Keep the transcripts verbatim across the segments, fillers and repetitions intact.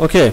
ওকে,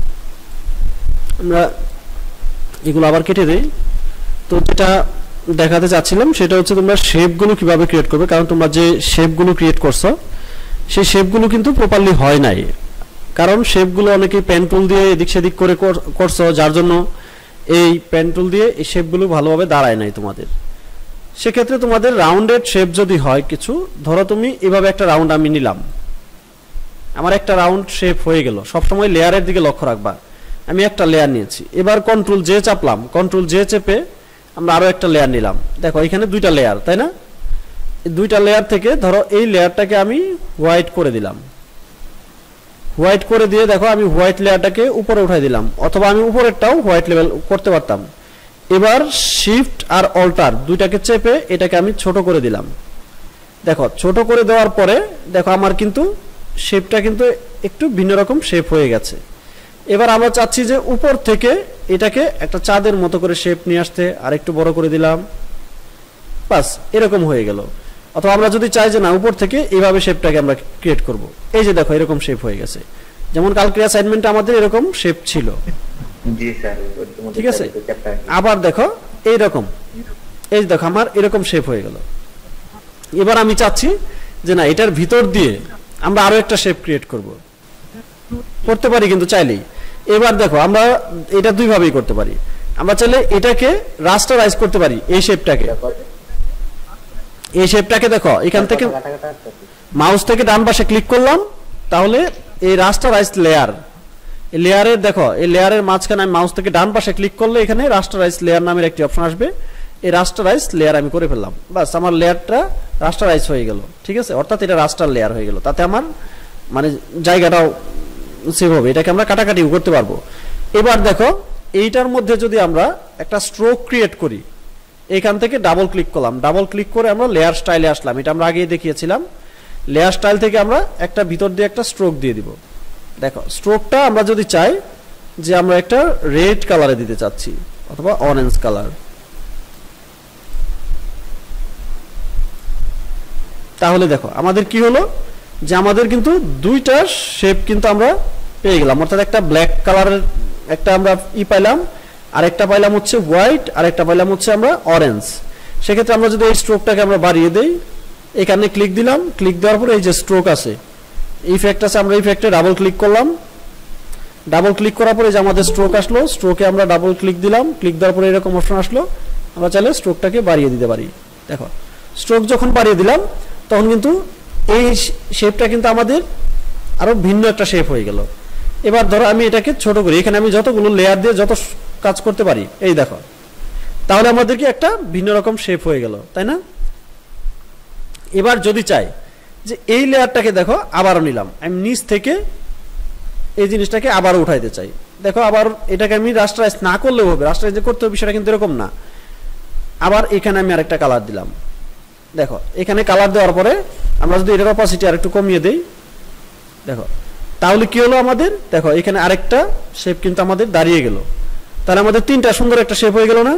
আমরা এগুলো আবার কেটে দেই। তো যেটা দেখাতে চাচ্ছিলাম সেটা হচ্ছে তোমরা শেপগুলো কিভাবে ক্রিয়েট করবে, কারণ তোমরা যে শেপগুলো ক্রিয়েট করছো সেই শেপগুলো কিন্তু প্রপারলি হয় নাই, কারণ শেপগুলো অনেকেই পেন টুল দিয়ে এদিক সেদিক করে করছো, যার জন্য এই পেন টুল দিয়ে এই শেপগুলো ভালোভাবে দাঁড়ায় নাই তোমাদের। সেক্ষেত্রে তোমাদের রাউন্ডেড শেপ যদি হয় কিছু, ধরো তুমি এভাবে একটা রাউন্ড আমি নিলাম, আমার একটা রাউন্ড শেপ হয়ে গেল। সবসময় লেয়ারের দিকে লক্ষ্য রাখবা, আমি একটা লেয়ার নিয়েছি, এবার কন্ট্রোল জে চাপলাম, কন্ট্রোল জে চেপে আমরা আরো একটা লেয়ার নিলাম। দেখো এখানে দুইটা লেয়ার, তাই না? এই দুইটা লেয়ার থেকে ধরো এই লেয়ারটাকে আমি হোয়াইট করে দিলাম, হোয়াইট করে দিয়ে দেখো আমি হোয়াইট লেয়ারটাকে উপরে উঠাই দিলাম, অথবা আমি উপরেরটাও হোয়াইট লেভেল করতে পারতাম। এবার শিফট আর অল্টার দুইটাকে চেপে এটাকে আমি ছোট করে দিলাম। দেখো ছোট করে দেওয়ার পরে দেখো আমার কিন্তু শেপটা কিন্তু একটু ভিন্ন রকম শেপ হয়ে গেছে। এবার আমরা চাচ্ছি যে উপর থেকে এটাকে একটা চাঁদের মতো করে শেপ নিয়ে আসতে, আর একটু বড় করে দিলাম, বাস এরকম হয়ে গেল। অথবা আমরা যদি চাই যে না উপর থেকে এইভাবে শেপটাকে আমরা ক্রিয়েট করব, এই যে দেখো এরকম শেপ হয়ে গেছে। যেমন কালকের অ্যাসাইনমেন্টে আমাদের এরকম শেপ ছিল, জি স্যার, ঠিক আছে? আবার দেখো এইরকম, এই দেখো আমার এরকম শেপ হয়ে গেল। এবার আমি চাচ্ছি যে না এটার ভিতর দিয়ে আমরা আরো একটা শেপ ক্রিয়েট করব, করতে পারি কিন্তু চাইলেই। এবার দেখো আমরা এটা দুই ভাবেই করতে পারি, আমরা চাইলে এটাকে রাস্টারাইজ করতে পারি, এই শেপটাকে, এই শেপটাকে দেখো এখান থেকে মাউস থেকে ডান পাশে ক্লিক করলাম, তাহলে এই রাস্টারাইজ লেয়ার, এই লেয়ারের দেখো এই লেয়ারের মাঝখানে আমি মাউস থেকে ডান পাশে ক্লিক করলে এখানে রাস্টারাইজ লেয়ার নামের একটি অপশন আসবে, এই রাস্টারাইজ লেয়ার আমি করে ফেললাম, বাস আমার লেয়ারটা রাস্টারাইজ হয়ে গেল, ঠিক আছে? অর্থাৎ এটা রাস্টার লেয়ার হয়ে গেল, তাতে আমার মানে জায়গাটাও সেভ হবে, এটাকে আমরা কাটাকাটিও করতে পারবো। এবার দেখো এইটার মধ্যে যদি আমরা একটা স্ট্রোক ক্রিয়েট করি, এখান থেকে ডাবল ক্লিক করলাম, ডাবল ক্লিক করে আমরা লেয়ার স্টাইলে আসলাম, এটা আমরা আগেই দেখিয়েছিলাম। লেয়ার স্টাইল থেকে আমরা একটা ভিতর দিয়ে একটা স্ট্রোক দিয়ে দিব। দেখো স্ট্রোকটা আমরা যদি চাই যে আমরা একটা রেড কালারে দিতে চাচ্ছি অথবা অরেঞ্জ কালার, তাহলে দেখো আমাদের কি হলো যে আমাদের কিন্তু দুইটা শেপ কিন্তু আমরা পেয়ে গেলাম, অর্থাৎ একটা ব্ল্যাক কালারের একটা আমরা ই পাইলাম, আর একটা পাইলাম হচ্ছে হোয়াইট, আর একটা পাইলাম হচ্ছে আমরা অরেঞ্জ। সেক্ষেত্রে আমরা যদি এই স্ট্রোকটাকে আমরা বাড়িয়ে দেই, এখানে ক্লিক দিলাম, ক্লিক দেওয়ার পরে এই যে স্ট্রোক আছে, ইফেক্ট আছে, আমরা ইফেক্টে ডাবল ক্লিক করলাম, ডাবল ক্লিক করার পরে যে আমাদের স্ট্রোক আসলো, স্ট্রোকে আমরা ডাবল ক্লিক দিলাম, ক্লিক দেওয়ার পরে এরকম অপশন আসলো, আমরা চাইলে স্ট্রোকটাকে বাড়িয়ে দিতে পারি। দেখো স্ট্রোক যখন বাড়িয়ে দিলাম তখন কিন্তু এই শেপটা কিন্তু আমাদের আরো ভিন্ন একটা শেপ হয়ে গেল। এবার ধরো আমি এটাকে ছোট করি, এখানে আমি যতগুলো লেয়ার দিয়ে যত কাজ করতে পারি, এই দেখো, তাহলে আমাদের কি একটা ভিন্ন রকম শেপ হয়ে গেল, তাই না? এবার যদি চাই যে এই লেয়ারটাকে দেখো আবারও নিলাম, আমি নিচ থেকে এই জিনিসটাকে আবারও উঠাইতে চাই, দেখো আবার এটাকে আমি রাস্টারাইজ না করলেও হবে, রাস্টারাইজ করতে হবে বিষয়টা কিন্তু এরকম না। আবার এখানে আমি আরেকটা কালার দিলাম, দেখো এখানে কালার দেওয়ার পরে আমরা যদি এটার অপাসিটি আরেকটু কমিয়ে দেই, দেখো তাহলে কি হলো আমাদের, দেখো এখানে আরেকটা শেপ কিন্তু আমাদের দাঁড়িয়ে গেল, তাহলে আমাদের তিনটা সুন্দর একটা শেপ হয়ে গেল না?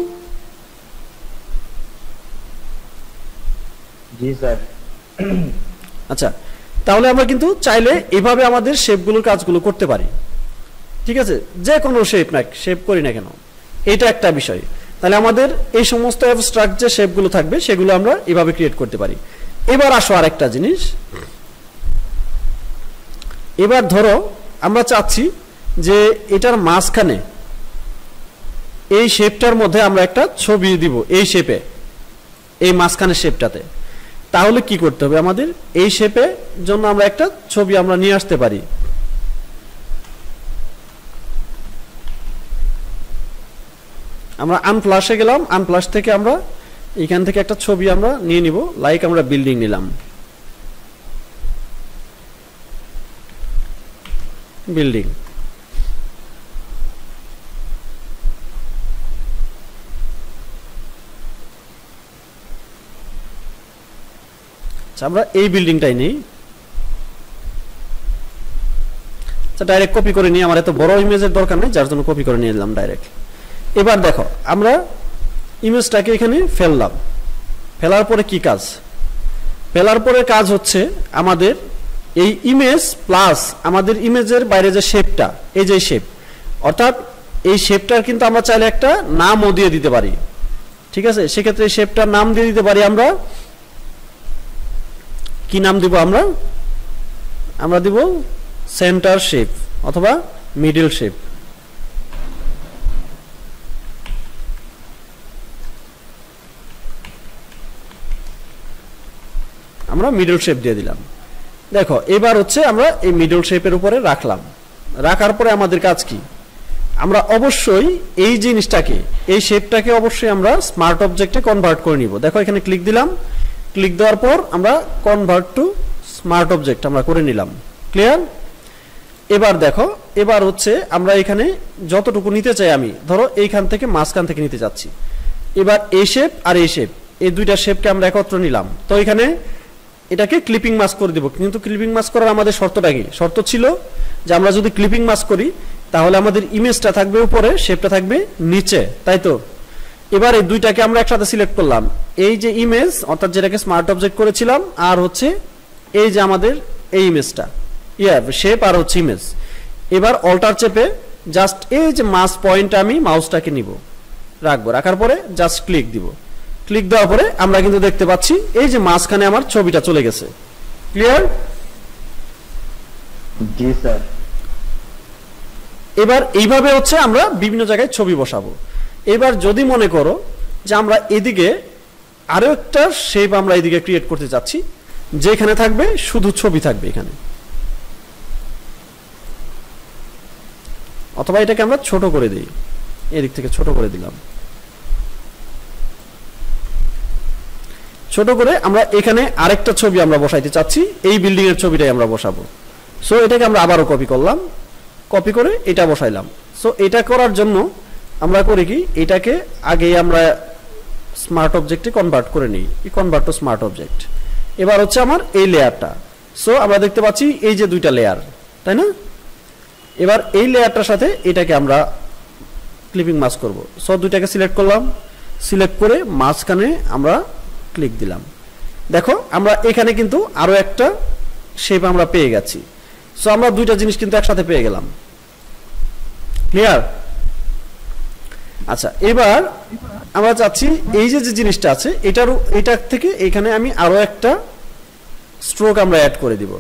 জি স্যার। আচ্ছা, তাহলে আমরা কিন্তু চাইলে এভাবে আমাদের শেপগুলোর কাজগুলো করতে পারি, ঠিক আছে? যে কোনো শেপ না শেপ করি না কেন, এটা একটা বিষয়। তাহলে আমাদের এই সমস্ত অ্যাবস্ট্রাক্ট যে শেপগুলো থাকবে সেগুলো আমরা এভাবে ক্রিয়েট করতে পারি। এবার আসো আরেকটা জিনিস, এবার ধরো আমরা চাচ্ছি যে এটার মাঝখানে এই শেপটার মধ্যে আমরা একটা ছবি দিব, এই শেপে, এই মাঝখানের শেপটাতে, তাহলে কি করতে হবে আমাদের, এই শেপে জন্য আমরা একটা ছবি আমরা নিয়ে আসতে পারি। আমরা আনপ্লাসে গেলাম, আনপ্লাস থেকে আমরা এখান থেকে একটা ছবি আমরা নিয়ে নিব, লাইক আমরা বিল্ডিং নিলাম, বিল্ডিং, আমরা এই বিল্ডিংটাই নেই, ডাইরেক্ট কপি করে নিয়ে, আমার এত বড় ইমেজের দরকার নেই, যার জন্য কপি করে নিয়ে নিলাম ডাইরেক্ট। এবার দেখো আমরা ইমেজটাকে এখানে ফেললাম, ফেলার পরে কি কাজ, ফেলার পরে কাজ হচ্ছে আমাদের এই ইমেজ প্লাস আমাদের ইমেজের বাইরে যে শেপটা, এই যে শেপ, অর্থাৎ এই শেপটার কিন্তু আমরা চাইলে একটা নামও দিয়ে দিতে পারি। ঠিক আছে, সেক্ষেত্রে এই শেপটার নাম দিয়ে দিতে পারি আমরা। কি নাম দিব আমরা? আমরা দিব সেন্টার শেপ অথবা মিডল শেপ। আমরা মিডল শেপ দিয়ে দিলাম। দেখো এবার হচ্ছে আমরা এই মিডল শেপের উপরে রাখলাম। রাখার পরে আমাদের কাজ কি? আমরা অবশ্যই এই জিনিসটাকে, এই শেপটাকে অবশ্যই আমরা স্মার্ট অবজেক্টে কনভার্ট করে নিব। দেখো এখানে ক্লিক দিলাম, ক্লিক দেওয়ার পর আমরা কনভার্ট টু স্মার্ট অবজেক্ট আমরা করে নিলাম। ক্লিয়ার? এবার দেখো, এবার হচ্ছে আমরা এখানে যতটুকু নিতে চাই, আমি ধরো এইখান থেকে মাঝখান থেকে নিতে যাচ্ছি। এবার এই শেপ আর এই শেপ, এই দুইটা শেপকে আমরা একত্র নিলাম। তো এখানে এটাকে ক্লিপিং মাস্ক করে দিব। কিন্তু ক্লিপিং মাস্ক করার আমাদের শর্তটা কি? শর্ত ছিল যে আমরা যদি ক্লিপিং মাস্ক করি তাহলে আমাদের ইমেজটা থাকবে উপরে, শেপটা থাকবে নিচে, তাই তো? এবার এই দুইটাকে আমরা একসাথে সিলেক্ট করলাম। এই যে ইমেজ অর্থাৎ যেটাকে স্মার্ট অবজেক্ট করেছিলাম, আর হচ্ছে এই যে আমাদের এই ইমেজটা, ইয়া শেপ আর হচ্ছে ইমেজ। এবার অল্টার চেপে জাস্ট এই যে মাউস পয়েন্ট আমি মাউসটাকে নিব, রাখবো। রাখার পরে জাস্ট ক্লিক দিব। ক্লিক দেওয়ার পরে আমরা কিন্তু দেখতে পাচ্ছি এই যে মাঝখানে আমার ছবিটা চলে গেছে। ক্লিয়ার? জি স্যার। এবার এইভাবে হচ্ছে আমরা বিভিন্ন জায়গায় ছবি বসাবো। এবার যদি মনে করো যে আমরা এদিকে আরো একটা শেপ আমরা এদিকে ক্রিয়েট করতে চাচ্ছি, যেখানে থাকবে শুধু ছবি থাকবে এখানে, অথবা এটাকে আমরা ছোট করে দিই, এদিক থেকে ছোট করে দিলাম। ছোট করে আমরা এখানে আরেকটা ছবি আমরা বসাইতে চাচ্ছি, এই বিল্ডিং এর ছবিটাই আমরা বসাবো। সো এটাকে আমরা আবারও কপি করলাম, কপি করে এটা বসাইলাম। সো এটা করার জন্য আমরা করি কি, এটাকে আগে আমরা স্মার্ট অবজেক্টে কনভার্ট করে নিই, কনভার্ট টু স্মার্ট অবজেক্ট। এবার হচ্ছে আমার এই লেয়ারটা। সো আমরা দেখতে পাচ্ছি এই যে দুইটা লেয়ার, তাই না? এবার এই লেয়ারটার সাথে এটাকে আমরা ক্লিপিং মাস্ক করব। সো দুইটাকে সিলেক্ট করলাম, সিলেক্ট করে মাঝখানে আমরা ক্লিক দিলাম। দেখো আমরা এখানে কিন্তু আরো একটা শেপ আমরা পেয়ে গেছি। সো আমরা দুইটা জিনিস কিন্তু একসাথে পেয়ে গেলাম। ক্লিয়ার? আচ্ছা, এবার আমরা চাচ্ছি এই যে যে জিনিসটা আছে এটার এটার থেকে এখানে আমি আরো একটা স্ট্রোক আমরা অ্যাড করে দিব।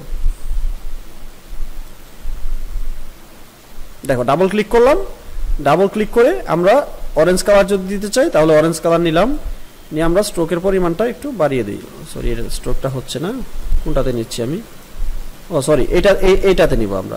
দেখো ডাবল ক্লিক করলাম, ডাবল ক্লিক করে আমরা অরেঞ্জ কালার যদি দিতে চাই তাহলে অরেঞ্জ কালার নিলাম, নিয়ে আমরা স্ট্রোকের পরিমাণটা একটু বাড়িয়ে দিই। সরি, এটা স্ট্রোকটা হচ্ছে না, কোনটাতে নিচ্ছি আমি? ও সরি, এটা এইটাতে নিব আমরা।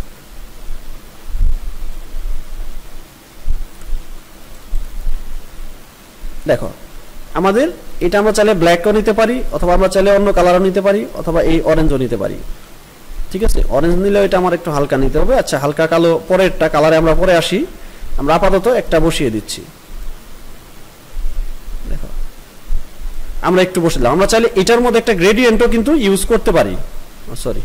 দেখো আমাদের এটা আমরা চাইলে ব্ল্যাকও নিতে পারি, অথবা আমরা চাইলে অন্য কালারও নিতে পারি, অথবা এই অরেঞ্জও নিতে পারি। ঠিক আছে, অরেঞ্জ নিলেও এটা আমার একটু হালকা নিতে হবে। আচ্ছা, হালকা কালো পরেরটা কালারে আমরা পরে আসি। আমরা আপাতত একটা বসিয়ে দিচ্ছি। দেখো আমরা একটু বসে দিলাম। আমরা চাইলে এটার মধ্যে একটা গ্রেডিয়েন্টও কিন্তু ইউজ করতে পারি। সরি,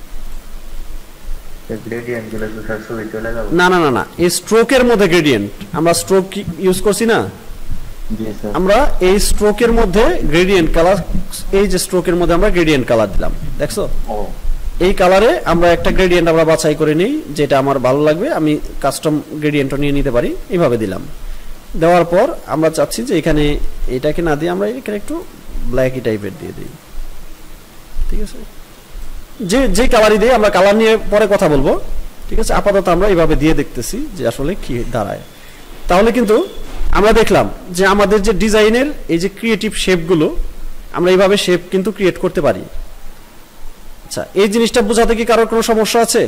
না না না না এই স্ট্রোকের মধ্যে গ্রেডিয়েন্ট, আমরা স্ট্রোক ইউজ করছি না, আমরা এই স্ট্রোকের মধ্যে গ্রেডিয়েন্ট কালার, এই যে স্ট্রোকের মধ্যে আমরা গ্রেডিয়েন্ট কালার দিলাম। দেখছো, এই কালারে আমরা একটা গ্রেডিয়েন্ট আমরা বাছাই করে নিই, যেটা আমার ভালো লাগবে, আমি কাস্টম গ্রেডিয়েন্টও নিয়ে নিতে পারি। এইভাবে দিলাম। দেওয়ার পর আমরা চাচ্ছি যে এখানে এটাকে না দিয়ে আমরা এখানে একটু ব্ল্যাকি টাইপের দিয়ে দিই। ঠিক আছে, যে যে কালারই দিই, আমরা কালার নিয়ে পরে কথা বলবো। ঠিক আছে, আপাতত আমরা এইভাবে দিয়ে দেখতেছি যে আসলে কি দাঁড়ায়। তাহলে কিন্তু আমরা দেখলাম যে আমাদের যে ডিজাইনের এই যে ক্রিয়েটিভ শেপগুলো, আমরা এইভাবে শেপ কিন্তু ক্রিয়েট করতে পারি। আচ্ছা, এই জিনিসটা বোঝাতে কি কারোর কোনো সমস্যা আছে?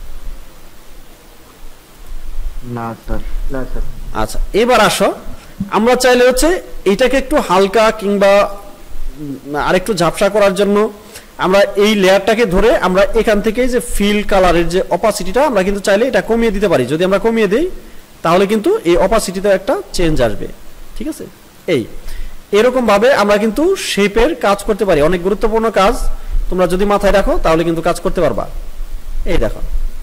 না স্যার, না স্যার। আচ্ছা, এবার আসো, আমরা চাইলে হচ্ছে এইটাকে একটু হালকা কিংবা আরেকটু ঝাপসা করার জন্য আমরা এই লেয়ারটাকে ধরে আমরা এখান থেকে যে ফিল কালারের যে অপাসিটিটা, আমরা কিন্তু চাইলে এটা কমিয়ে দিতে পারি। যদি আমরা কমিয়ে দিই তাহলে কিন্তু এই অপাসিটিতে একটা চেঞ্জ আসবে। ঠিক আছে, এই এরকম ভাবে আমরা কিন্তু শেপের কাজ করতে পারি। অনেক গুরুত্বপূর্ণ কাজ, তোমরা যদি মাথায় রাখো তাহলে কিন্তু কাজ করতে পারবা। এই দেখো,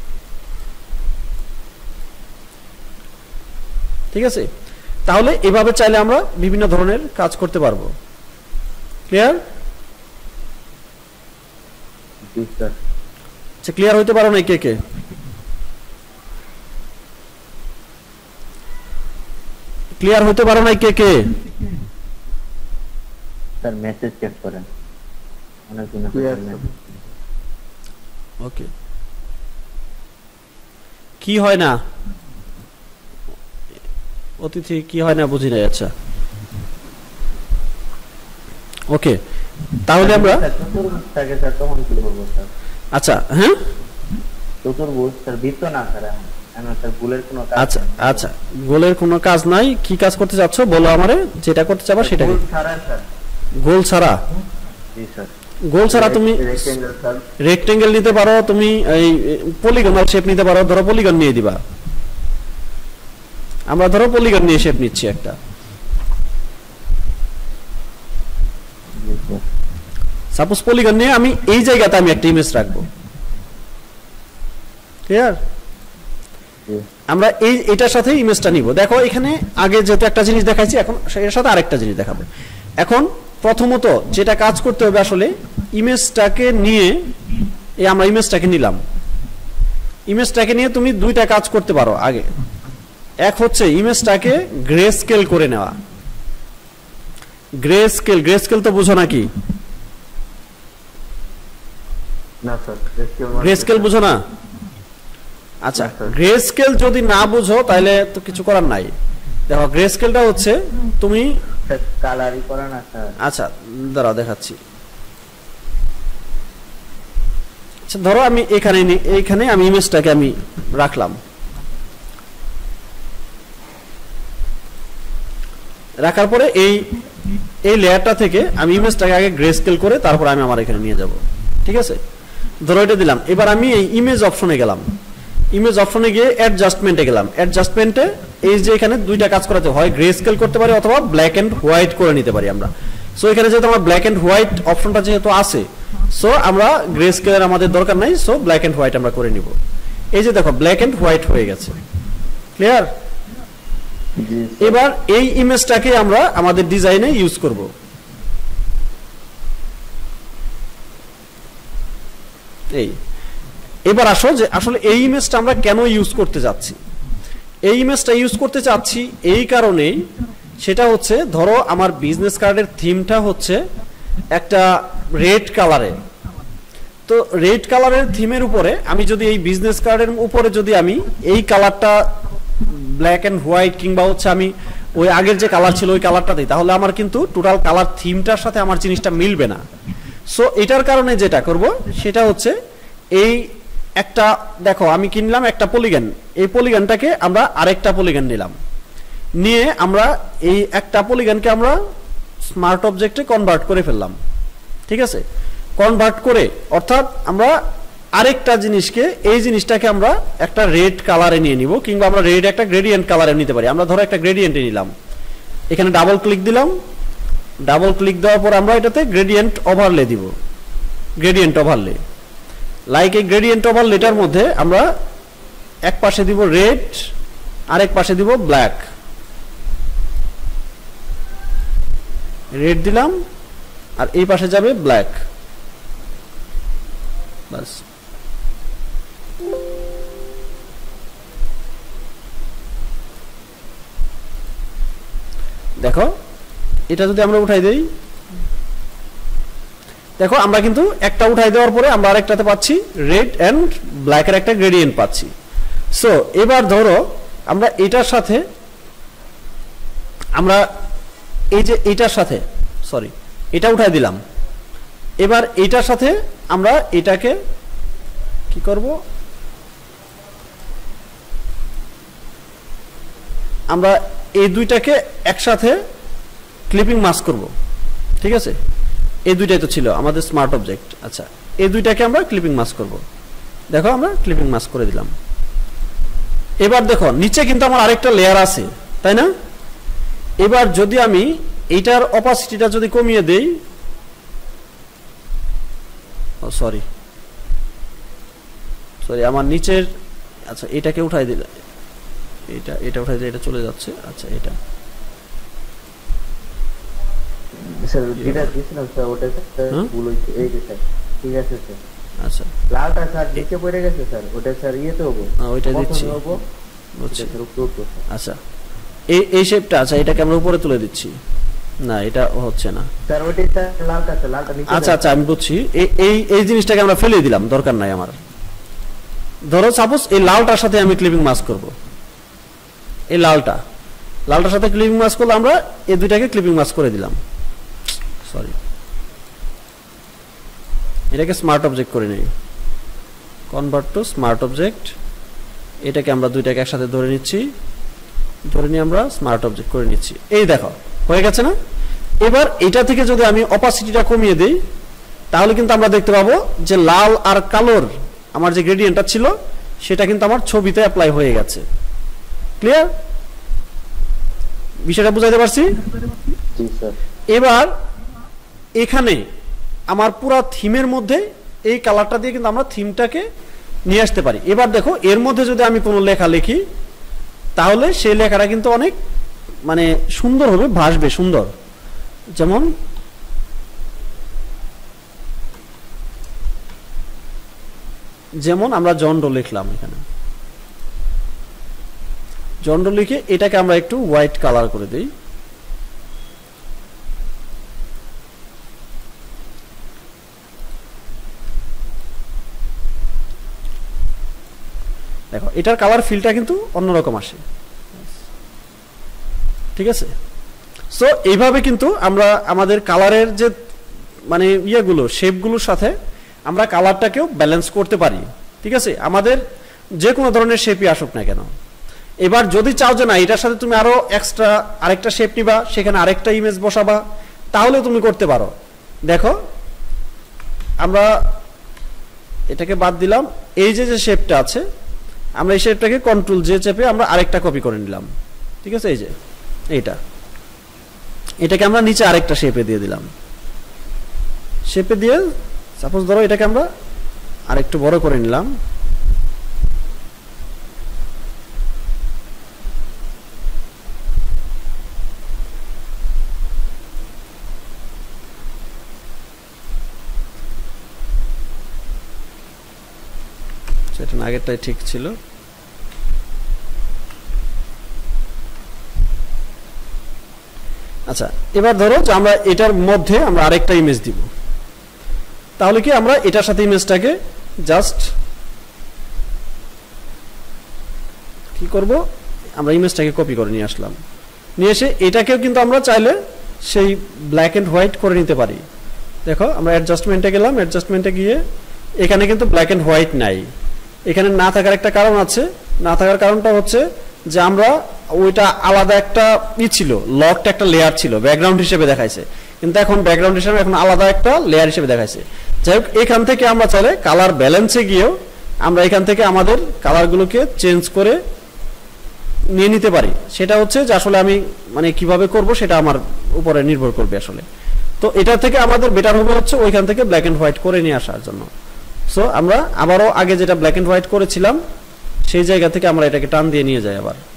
ঠিক আছে, তাহলে এভাবে চাইলে আমরা বিভিন্ন ধরনের কাজ করতে পারবো। ক্লিয়ার? আচ্ছা ক্লিয়ার হইতে পারো না কে কে ক্লিয়ার হইতে পারো না কে কে স্যার মেসেজ চেক করেন অনেক দিন ওকে কি হয় না অতিথি কি হয় না বুঝি নাই আচ্ছা ওকে তাহলে আমরা চতুর্ভুজটাকে স্যার তখন কি করব স্যার আচ্ছা হ্যাঁ চতুর্ভুজ স্যার বৃত্ত না স্যার এখন স্যার গোলের কোনো কাজ আচ্ছা আচ্ছা গোলের কোনো কাজ নাই কি কাজ করতে যাচ্ছ বলো আমারে যেটা করতে চাবা সেটা গোল ছাড়া স্যার গোল ছাড়া জি স্যার গোল ছাড়া তুমি রেক্টেঙ্গেল স্যার রেক্টেঙ্গেল নিতে পারো তুমি এই পলিগনাল শেপ নিতে পারো ধরো পলিগন নিয়ে দিবা আমরা ধরো পলিগন নিয়ে শেপ নিচ্ছি একটা সাপোজ পলিগন নিয়ে আমি এই জায়গাতে আমি একটা ইমেজ রাখবো ক্লিয়ার আমরা এই এটার সাথে ইমেজটা নিব দেখো এখানে আগে যেহেতু একটা জিনিস দেখাইছি এখন এর সাথে আরেকটা জিনিস দেখাবো এখন প্রথমত যেটা কাজ করতে হবে আসলে ইমেজটাকে নিয়ে এই আমরা ইমেজটাকে নিলাম ইমেজটাকে নিয়ে তুমি দুইটা কাজ করতে পারো আগে এক হচ্ছে ইমেজটাকে গ্রে স্কেল করে নেওয়া গ্রে স্কেল গ্রে স্কেল তো বুঝো নাকি না স্যার গ্রে স্কেল বুঝো না আচ্ছা গ্রে স্কেল যদি না বুঝো তাহলে তো কিছু করার নাই দেখো গ্রে স্কেলটা হচ্ছে তুমি কালারই করে না স্যার আচ্ছা দাঁড়াও দেখাচ্ছি আচ্ছা ধরো আমি এখানে এইখানে আমি ইমেজটাকে আমি রাখলাম রাখার পরে এই এই লেয়ারটা থেকে আমি ইমেজটাকে আগে গ্রে স্কেল করে তারপর আমি আমার এখানে নিয়ে যাব ঠিক আছে ধরো এটা দিলাম এবার আমি এই ইমেজ অপশনে গেলাম ইমেজ অপশনে গিয়ে অ্যাডজাস্টমেন্টে গেলাম অ্যাডজাস্টমেন্টে এই যে এখানে দুইটা কাজ করাতে হয় গ্রে স্কেল করতে পারি অথবা ব্ল্যাক এন্ড হোয়াইট করে নিতে পারি আমরা সো এখানে যেহেতু আমার ব্ল্যাক এন্ড হোয়াইট অপশনটা যেহেতু আছে সো আমরা গ্রে স্কেলের আমাদের দরকার নাই সো ব্ল্যাক এন্ড হোয়াইট আমরা করে নিব এই যে দেখো ব্ল্যাক এন্ড হোয়াইট হয়ে গেছে ক্লিয়ার এবার এই ইমেজটাকে আমরা আমাদের ডিজাইনে ইউজ করব এই এবার আসো যে আসলে এই ইমেজটা আমরা কেন ইউজ করতে যাচ্ছি এই ইমেজটা ইউজ করতে চাচ্ছি এই কারণেই সেটা হচ্ছে ধরো আমার বিজনেস কার্ডের থিমটা হচ্ছে একটা রেড কালারের তো রেড কালারের থিমের উপরে আমি যদি এই বিজনেস কার্ডের উপরে যদি আমি এই কালারটা ব্ল্যাক এন্ড হোয়াইট কিংবা হচ্ছে আমি ওই আগের যে কালার ছিল ওই কালারটা দিই তাহলে আমার কিন্তু টোটাল কালার থিমটার সাথে আমার জিনিসটা মিলবে না সো এটার কারণে যেটা করব সেটা হচ্ছে এই একটা দেখো আমি কিনলাম একটা পলিগন এই পলিগনটাকে আমরা আরেকটা পলিগন নিলাম নিয়ে আমরা এই একটা পলিগনকে আমরা স্মার্ট অবজেক্টে কনভার্ট করে ফেললাম ঠিক আছে কনভার্ট করে অর্থাৎ আমরা আরেকটা জিনিসকে এই জিনিসটাকে আমরা একটা রেড কালারে নিয়ে নিব কিংবা আমরা রেড একটা গ্রেডিয়েন্ট কালারে নিতে পারি আমরা ধরো একটা গ্রেডিয়েন্টে নিলাম এখানে ডাবল ক্লিক দিলাম ডাবল ক্লিক দেওয়ার পর আমরা এটাতে গ্রেডিয়েন্ট ওভারলে দিব গ্রেডিয়েন্ট ওভারলে লাইক এই গ্রেডিয়েন্ট ওভারলেটার মধ্যে আমরা এক পাশে দিব রেড আরেক পাশে দিব ব্ল্যাক রেড দিলাম আর এই পাশে যাবে ব্ল্যাক বাস দেখো এটা যদি আমরা উঠাই দেই দেখো আমরা কিন্তু একটা উঠাই দেওয়ার পরে আমরা আরেকটাতে পাচ্ছি রেড এন্ড ব্ল্যাক এর একটা গ্রেডিয়েন্ট পাচ্ছি সো এবার ধরো আমরা এটার সাথে আমরা এই যে এটার সাথে সরি এটা উঠাই দিলাম এবার এটার সাথে আমরা এটাকে কি করব আমরা এই দুইটাকে একসাথে ক্লিপিং মাস্ক করব ঠিক আছে এই দুইটাই তো ছিল আমাদের স্মার্ট অবজেক্ট আচ্ছা এই দুইটাকে আমরা ক্লিপিং মাস্ক করব দেখো আমরা ক্লিপিং মাস্ক করে দিলাম এবার দেখো নিচে কিন্তু আমার আরেকটা লেয়ার আছে তাই না এবার যদি আমি এইটার অপাসিটিটা যদি কমিয়ে দেই ও সরি সরি আমার নিচের আচ্ছা এটাকে উঠাই দিলাম এটা এটা উঠাই দিলে এটা চলে যাচ্ছে আচ্ছা এটা স্যার যেটা দিছিলাম স্যার ওটা স্যার ভুল হইছে এই যে স্যার ঠিক আছে স্যার আচ্ছা লালটা স্যার নিচে পড়ে গেছে স্যার, ওটা স্যার ইয়েতে হবো, ওইটা দিচ্ছি, হবো বুঝছি। আচ্ছা এই এই শেপটা, আচ্ছা এটাকে আমরা উপরে তুলে দিচ্ছি, না এটা হচ্ছে না স্যার ওইটা স্যার লালটা স্যার লালটা নিচে। আচ্ছা আচ্ছা আমি বুঝছি, এই এই এই জিনিসটাকে আমরা ফেলে দিলাম, দরকার নাই আমার। ধরো সাপোজ এই লালটার সাথে আমি ক্লিপিং মাস্ক করব, এই লালটা লালটার সাথে ক্লিপিং মাস্ক করলে আমরা এই দুইটাকে ক্লিপিং মাস্ক করে দিলাম, সরি এটাকে স্মার্ট অবজেক্ট করে নেই, কনভার্ট টু স্মার্ট অবজেক্ট। এটাকে আমরা দুইটাকে একসাথে ধরে নিচ্ছি, ধরে নিয়ে আমরা স্মার্ট অবজেক্ট করে নিচ্ছি। এই দেখো হয়ে গেছে না? এবার এটা থেকে যদি আমি অপাসিটিটা কমিয়ে দেই তাহলে কিন্তু আমরা দেখতে পাবো যে লাল আর কালোর আমার যে গ্রেডিয়েন্টটা ছিল সেটা কিন্তু আমার ছবিতে অ্যাপ্লাই হয়ে গেছে। ক্লিয়ার? বিষয়টা বুঝাইতে পারছি? জি স্যার। এবার এখানে আমার পুরো থিমের মধ্যে এই কালারটা দিয়ে কিন্তু আমরা থিমটাকে নিয়ে আসতে পারি। এবার দেখো এর মধ্যে যদি আমি কোনো লেখা লিখি তাহলে সেই লেখাটা কিন্তু অনেক মানে সুন্দর হবে, ভাসবে সুন্দর। যেমন যেমন আমরা জন ডো লিখলাম, এখানে জন ডো লিখে এটাকে আমরা একটু হোয়াইট কালার করে দিই। দেখো এটার কালার ফিলটা কিন্তু অন্যরকম আসে, ঠিক আছে? সো এইভাবে কিন্তু আমরা আমাদের কালারের যে মানে ইয়েগুলো শেপগুলোর সাথে আমরা কালারটাকেও ব্যালেন্স করতে পারি, ঠিক আছে? আমাদের যে কোনো ধরনের শেপই আসুক না কেন। এবার যদি চাও যে না এটার সাথে তুমি আরো এক্সট্রা আরেকটা শেপ নিবা, সেখানে আরেকটা ইমেজ বসাবা, তাহলে তুমি করতে পারো। দেখো আমরা এটাকে বাদ দিলাম, এই যে যে শেপটা আছে আমরা এই শেপটাকে কন্ট্রোল জে চেপে আমরা আরেকটা কপি করে নিলাম, ঠিক আছে? এই যে এইটা, এটাকে আমরা নিচে আরেকটা শেপে দিয়ে দিলাম, শেপে দিয়ে সাপোজ ধরো এটাকে আমরা আরেকটু বড় করে নিলাম, সেটা আগেরটাই ঠিক ছিল। আচ্ছা এবার ধরো যে আমরা এটার মধ্যে আমরা আরেকটা ইমেজ দিব, তাহলে কি আমরা এটার সাথে ইমেজটাকে জাস্ট কি করব, আমরা ইমেজটাকে কপি করে নিয়ে আসলাম, নিয়ে এসে এটাকেও কিন্তু আমরা চাইলে সেই ব্ল্যাক এন্ড হোয়াইট করে নিতে পারি। দেখো আমরা অ্যাডজাস্টমেন্টে গেলাম, অ্যাডজাস্টমেন্টে গিয়ে এখানে কিন্তু ব্ল্যাক এন্ড হোয়াইট নাই। এখানে না থাকার একটা কারণ আছে, না থাকার কারণটা হচ্ছে যে আমরা ওইটা আলাদা একটা ই ছিল, লকড একটা লেয়ার ছিল, ব্যাকগ্রাউন্ড হিসেবে দেখাইছে, কিন্তু এখন ব্যাকগ্রাউন্ড হিসেবে এখন আলাদা একটা লেয়ার হিসেবে দেখাইছে। যাই হোক এখান থেকে আমরা চাইলে কালার ব্যালেন্সে গিয়েও আমরা এখান থেকে আমাদের কালারগুলোকে চেঞ্জ করে নিয়ে নিতে পারি। সেটা হচ্ছে যে আসলে আমি মানে কিভাবে করব সেটা আমার উপরে নির্ভর করবে আসলে। তো এটা থেকে আমাদের বেটার হবে হচ্ছে ওইখান থেকে ব্ল্যাক এন্ড হোয়াইট করে নিয়ে আসার জন্য। সো আমরা আবারও আগে যেটা ব্ল্যাক এন্ড হোয়াইট করেছিলাম সেই জায়গা থেকে আমরা এটাকে টান দিয়ে নিয়ে যাই আবার,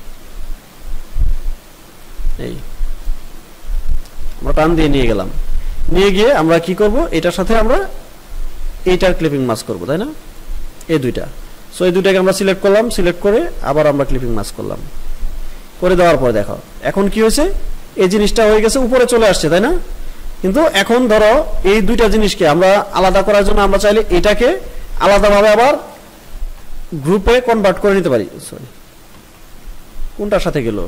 এই আমরা টান দিয়ে নিয়ে গেলাম, নিয়ে গিয়ে আমরা কি করব, এটার সাথে আমরা এইটার ক্লিপিং মাস্ক করব, তাই না? এই দুইটা, সো এই দুইটাকে আমরা সিলেক্ট করলাম, সিলেক্ট করে আবার আমরা ক্লিপিং মাস্ক করলাম, করে দেওয়ার পর দেখো এখন কি হয়েছে, এই জিনিসটা হয়ে গেছে উপরে চলে আসছে, তাই না? কিন্তু এখন ধরো এই দুইটা জিনিসকে আমরা আলাদা করার জন্য আমরা চাইলে এটাকে আলাদাভাবে আবার গ্রুপে কনভার্ট করে নিতে পারি। সরি কোনটার সাথে গেল,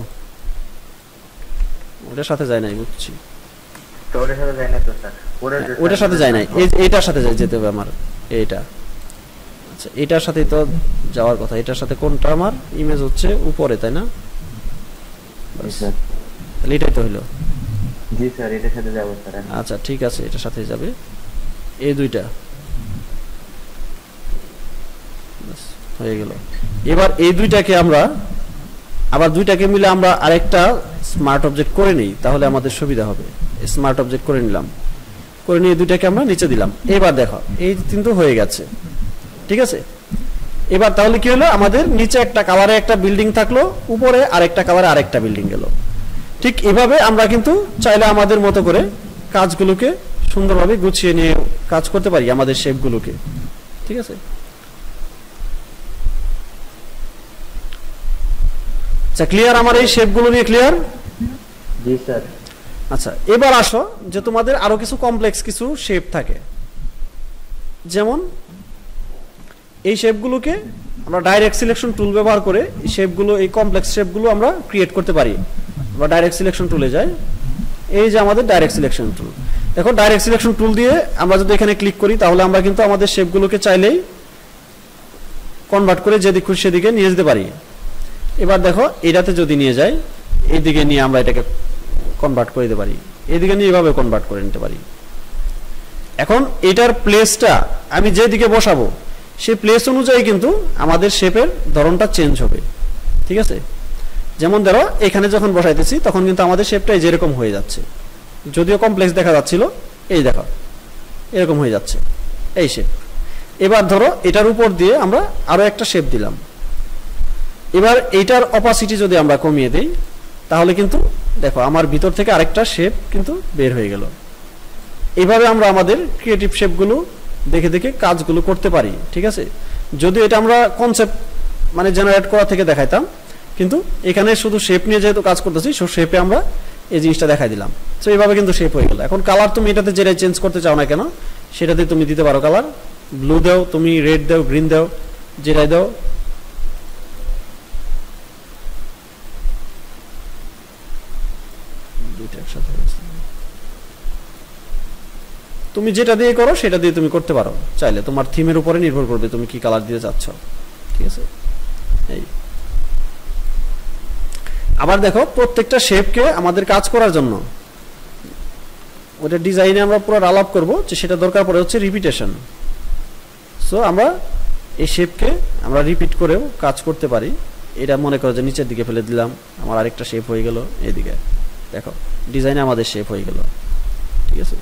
ওটার সাথে যায় নাই, বুঝছি তো ওটার সাথে যায় না তো স্যার, ওটার সাথে যায় নাই, এই এইটার সাথে যেতে হবে আমার, এইটা। আচ্ছা এটার সাথে তো যাওয়ার কথা, এটার সাথে কোনটা আমার ইমেজ হচ্ছে উপরে, তাই না? তাহলে এটাই তো হলো। জি স্যার এটার সাথে যাব স্যার। আচ্ছা ঠিক আছে এটার সাথে যাবে, এই দুইটা হয়ে গেল। এবার এই দুইটাকে আমরা আবার দুইটাকে মিলে আমরা আরেকটা স্মার্ট অবজেক্ট করে নিই, তাহলে আমাদের সুবিধা হবে। স্মার্ট অবজেক্ট করে নিলাম, করে নিয়ে দুইটাকে আমরা নিচে দিলাম। এবার দেখো এই কিন্তু হয়ে গেছে, ঠিক আছে? এবার তাহলে কি হলো, আমাদের নিচে একটা কালারে একটা বিল্ডিং থাকলো, উপরে আরেকটা কালারে আরেকটা বিল্ডিং গেল। ঠিক এভাবে আমরা কিন্তু চাইলে আমাদের মতো করে কাজগুলোকে সুন্দরভাবে গুছিয়ে নিয়ে কাজ করতে পারি আমাদের শেপগুলোকে। ঠিক আছে। আচ্ছা ক্লিয়ার আমার এই শেপগুলো নিয়ে ক্লিয়ার? জি স্যার। আচ্ছা এবার আসো যে তোমাদের আরো কিছু কমপ্লেক্স কিছু শেপ থাকে, যেমন এই শেপগুলোকে আমরা ডাইরেক্ট সিলেকশন টুল ব্যবহার করে এই শেপগুলো এই কমপ্লেক্স শেপগুলো আমরা ক্রিয়েট করতে পারি। আমরা ডাইরেক্ট সিলেকশন টুলে যাই, এই যে আমাদের ডাইরেক্ট সিলেকশন টুল। দেখো ডাইরেক্ট সিলেকশন টুল দিয়ে আমরা যদি এখানে ক্লিক করি তাহলে আমরা কিন্তু আমাদের শেপগুলোকে চাইলেই কনভার্ট করে যেদিকে খুশি সেদিকে নিয়ে যেতে পারি। এবার দেখো এটাতে যদি নিয়ে যাই, এইদিকে নিয়ে আমরা এটাকে কনভার্ট করে দিতে পারি, এইদিকে নিয়ে এভাবে কনভার্ট করে নিতে পারি। এখন এটার প্লেসটা আমি যেদিকে বসাবো সেই প্লেস অনুযায়ী কিন্তু আমাদের শেপের ধরনটা চেঞ্জ হবে, ঠিক আছে। যেমন ধরো এখানে যখন বসাইতেছি তখন কিন্তু আমাদের শেপটা যেরকম হয়ে যাচ্ছে, যদিও কমপ্লেক্স দেখা যাচ্ছিল, এই দেখো এরকম হয়ে যাচ্ছে এই শেপ। এবার ধরো এটার উপর দিয়ে আমরা আরো একটা শেপ দিলাম, এবার এইটার অপাসিটি যদি আমরা কমিয়ে দেই তাহলে কিন্তু দেখো আমার ভিতর থেকে আরেকটা শেপ কিন্তু বের হয়ে গেল। এইভাবে আমরা আমাদের ক্রিয়েটিভ শেপগুলো দেখে দেখে কাজগুলো করতে পারি, ঠিক আছে। যদি এটা আমরা কনসেপ্ট মানে জেনারেট করা থেকে দেখাইতাম, কিন্তু এখানে শুধু শেপ নিয়ে যেহেতু কাজ করতেছি সো শেপে আমরা এই জিনিসটা দেখাই দিলাম। তো এইভাবে কিন্তু শেপ হয়ে গেল। এখন কালার তুমি এটাতে যেটাই চেঞ্জ করতে চাও না কেন সেটাতে তুমি দিতে পারো কালার, ব্লু দাও, তুমি রেড দাও, গ্রিন দাও, যেটাই দাও। দুইটা একসাথে তুমি যেটা দিয়ে করো সেটা দিয়ে তুমি করতে পারো চাইলে, তোমার থিমের উপরে নির্ভর করবে তুমি কি কালার দিতে চাচ্ছ, ঠিক আছে। এই আবার দেখো প্রত্যেকটা শেপকে আমাদের কাজ করার জন্য ওটা ডিজাইনে আমরা পুরো আলাপ করব যে সেটা দরকার পড়ে হচ্ছে রিপিটেশন। সো আমরা এই শেপকে আমরা রিপিট করেও কাজ করতে পারি। এটা মনে করো যে নিচের দিকে ফেলে দিলাম, আমার আরেকটা শেপ হয়ে গেল, এইদিকে দেখো ডিজাইনে আমাদের শেপ হয়ে গেল, ঠিক আছে।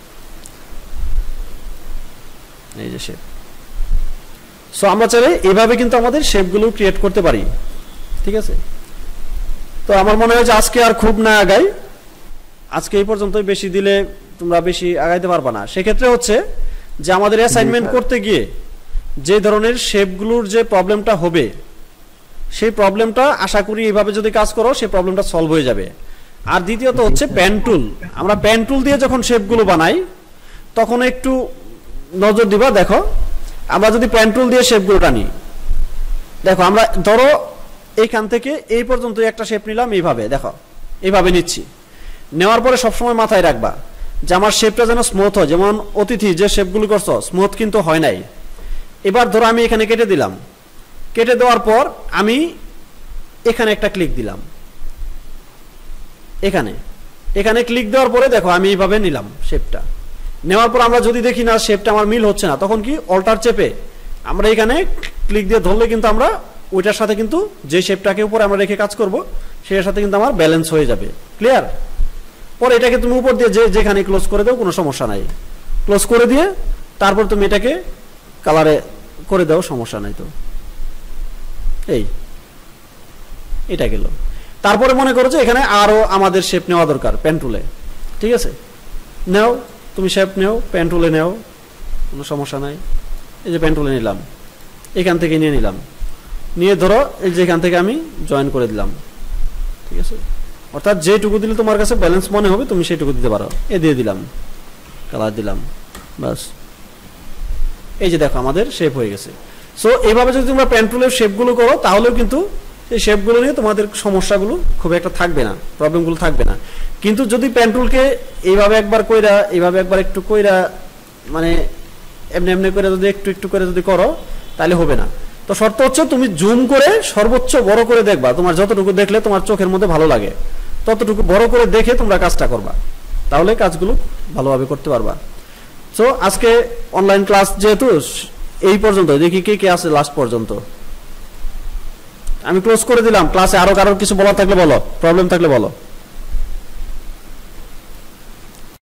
এই যে শেপ। সো আমরা চাইলে এইভাবে কিন্তু আমাদের শেপগুলো ক্রিয়েট করতে পারি, ঠিক আছে। তো আমার মনে হয় যে আজকে আর খুব না আগাই, আজকে এই পর্যন্তই, বেশি দিলে তোমরা বেশি আগাইতে পারবা না। সেক্ষেত্রে হচ্ছে যে আমাদের অ্যাসাইনমেন্ট করতে গিয়ে যে ধরনের শেপগুলোর যে প্রবলেমটা হবে সেই প্রবলেমটা আশা করি এইভাবে যদি কাজ করো সেই প্রবলেমটা সলভ হয়ে যাবে। আর দ্বিতীয়ত হচ্ছে পেন টুল, আমরা পেন টুল দিয়ে যখন শেপগুলো বানাই তখন একটু নজর দিবা। দেখো আমরা যদি পেন টুল দিয়ে শেপগুলো টানি, দেখো আমরা ধরো এইখান থেকে এই পর্যন্ত একটা শেপ নিলাম, এইভাবে দেখো এইভাবে নিচ্ছি, নেওয়ার পরে সবসময় মাথায় রাখবা যে আমার শেপটা যেন স্মুথ হয়। যেমন অতিথি যে শেপগুলো করছো স্মুথ কিন্তু হয় নাই। এবার ধরো আমি এখানে কেটে দিলাম, কেটে দেওয়ার পর আমি এখানে একটা ক্লিক দিলাম, এখানে এখানে ক্লিক দেওয়ার পরে দেখো আমি এইভাবে নিলাম শেপটা। নেওয়ার পর আমরা যদি দেখি না শেপটা আমার মিল হচ্ছে না, তখন কি অল্টার চেপে আমরা এখানে ক্লিক দিয়ে ধরলে কিন্তু আমরা ওইটার সাথে কিন্তু যে শেপটাকে উপরে আমরা রেখে কাজ করব সেটার সাথে কিন্তু আমার ব্যালেন্স হয়ে যাবে। ক্লিয়ার? পরে এটাকে তুমি উপর দিয়ে যে যেখানে ক্লোজ করে দাও কোনো সমস্যা নাই, ক্লোজ করে দিয়ে তারপর তুমি এটাকে কালারে করে দাও, সমস্যা নাই। তো এই এটা গেল। তারপরে মনে করো যে এখানে আরো আমাদের শেপ নেওয়া দরকার পেন টুলে, ঠিক আছে। নাও তুমি শেপ নেও, পেন টুলে নেও, কোনো সমস্যা নাই। এই যে পেন টুলে নিলাম, এখান থেকে নিয়ে নিলাম, নিয়ে ধরো এই যে এখান থেকে আমি জয়েন করে দিলাম, ঠিক আছে। অর্থাৎ যেটুকু দিলে তোমার কাছে ব্যালেন্স মনে হবে তুমি সেইটুকু দিতে পারো। এ দিয়ে দিলাম, কালার দিলাম, বাস এই যে দেখো আমাদের শেপ হয়ে গেছে। সো এইভাবে যদি তোমরা পেন টুলের শেপগুলো করো তাহলেও কিন্তু এই শেপগুলো নিয়ে তোমাদের সমস্যাগুলো খুব একটা থাকবে না, প্রবলেমগুলো থাকবে না। কিন্তু যদি পেন টুলকে এইভাবে একবার কইরা এইভাবে একবার একটু কইরা মানে এমনি এমনি করে যদি একটু একটু করে যদি করো তাহলে হবে না। তো শর্ত হচ্ছে তুমি জুম করে সর্বোচ্চ বড় করে দেখবা, তোমার যতটুকু দেখলে তোমার চোখের মধ্যে ভালো লাগে ততটুকু বড় করে দেখে তোমরা কাজটা করবা, তাহলে কাজগুলো ভালোভাবে করতে পারবা। সো আজকে অনলাইন ক্লাস যেহেতু এই পর্যন্ত, দেখি কে কে আছে লাস্ট পর্যন্ত। আমি ক্লোজ করে দিলাম। ক্লাসে আরো কারোর কিছু বলার থাকলে বলো, প্রবলেম থাকলে বলো।